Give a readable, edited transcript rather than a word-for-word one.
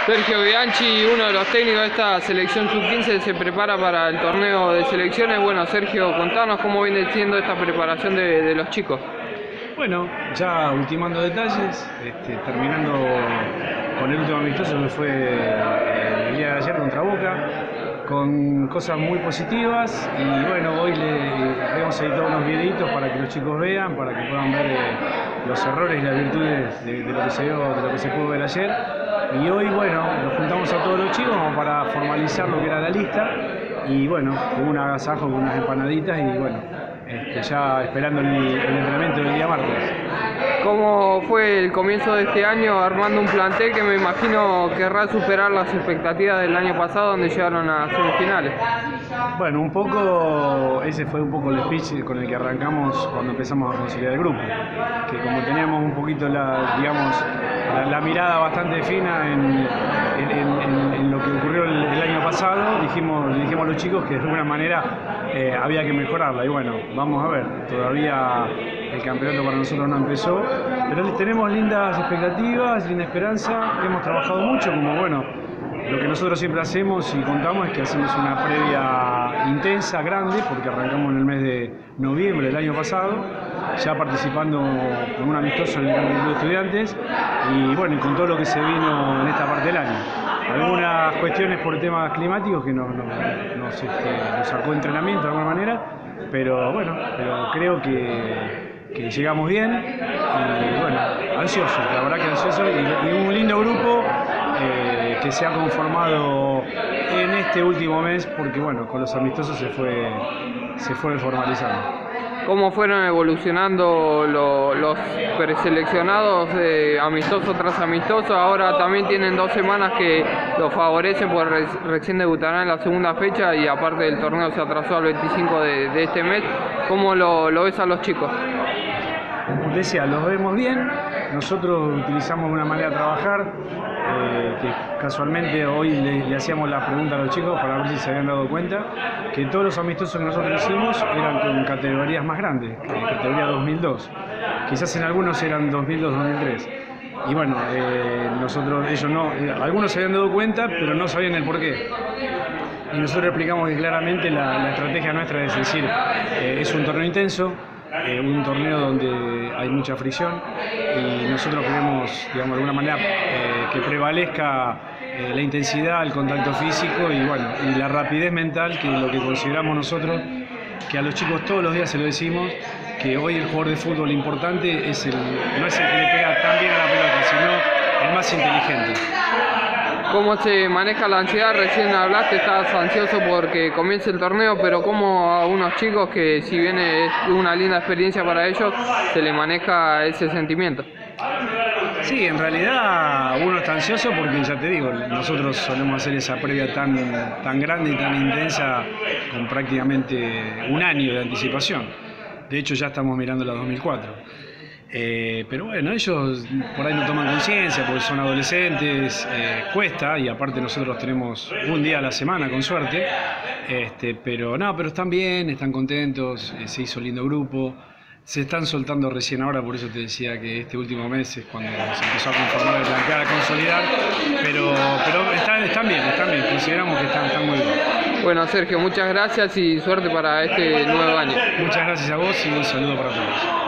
Sergio Bianchi, uno de los técnicos de esta selección sub-15, se prepara para el torneo de selecciones. Bueno, Sergio, contanos cómo viene siendo esta preparación de los chicos. Bueno, ya ultimando detalles, terminando con el último amistoso que fue el día de ayer contra Boca, con cosas muy positivas, y bueno, hoy le hemos editado unos videitos para que los chicos vean, para que puedan ver los errores y las virtudes de lo que se dio, de lo que se pudo ver ayer. Y hoy, bueno, nos juntamos a todos los chicos como para formalizar lo que era la lista, y bueno, con un agasajo, con unas empanaditas, y bueno, ya esperando el entrenamiento del día martes. ¿Cómo fue el comienzo de este año armando un plantel que me imagino querrá superar las expectativas del año pasado, donde llegaron a semifinales? Bueno, un poco, ese fue un poco el speech con el que arrancamos cuando empezamos a consolidar el grupo, que como teníamos un poquito la mirada bastante fina en lo que ocurrió el año pasado, le dijimos a los chicos que de alguna manera había que mejorarla, y bueno, vamos a ver, todavía el campeonato para nosotros no empezó, pero tenemos lindas expectativas, linda esperanza, hemos trabajado mucho, como bueno, lo que nosotros siempre hacemos y contamos es que hacemos una previa intensa, grande, porque arrancamos en el mes de noviembre del año pasado, ya participando con un amistoso en el Campeonato de Estudiantes, y bueno, y con todo lo que se vino en esta parte del año. Algunas cuestiones por temas climáticos que nos sacó entrenamiento de alguna manera, pero bueno, creo que llegamos bien, y bueno, ansioso, la verdad que ansioso, y un lindo grupo que se ha conformado en este último mes, porque bueno, con los amistosos se fue formalizando. ¿Cómo fueron evolucionando los preseleccionados amistoso tras amistoso? Ahora también tienen 2 semanas que los favorecen, porque recién debutarán en la segunda fecha, y aparte del torneo se atrasó al 25 de este mes. ¿Cómo lo ves a los chicos? Como decía, los vemos bien. Nosotros utilizamos una manera de trabajar que casualmente hoy le hacíamos la pregunta a los chicos para ver si se habían dado cuenta que todos los amistosos que nosotros hicimos eran con categorías más grandes, categoría 2002. Quizás en algunos eran 2002-2003. Y bueno, ellos no, algunos se habían dado cuenta, pero no sabían el porqué. Y nosotros explicamos que claramente la estrategia nuestra es decir, es un torneo intenso, un torneo donde hay mucha fricción, y nosotros queremos, digamos, de alguna manera que prevalezca la intensidad, el contacto físico y bueno, y la rapidez mental, que es lo que consideramos nosotros, que a los chicos todos los días se lo decimos, que hoy el jugador de fútbol importante no es el que le pega tan bien a la pelota, sino el más inteligente. ¿Cómo se maneja la ansiedad? Recién hablaste, estás ansioso porque comience el torneo, pero ¿cómo a unos chicos que, si bien es una linda experiencia para ellos, se les maneja ese sentimiento? Sí, en realidad uno está ansioso porque, ya te digo, nosotros solemos hacer esa previa tan grande y tan intensa con prácticamente un año de anticipación. De hecho, ya estamos mirando la 2004. Pero bueno, ellos por ahí no toman conciencia porque son adolescentes, cuesta, y aparte nosotros tenemos un día a la semana con suerte, pero están bien, están contentos, se hizo lindo grupo, se están soltando recién ahora, por eso te decía que este último mes es cuando se empezó a conformar el plantel, a consolidar, pero están bien, consideramos que están muy bien. Bueno, Sergio, muchas gracias y suerte para este nuevo año. Muchas gracias a vos y un saludo para todos.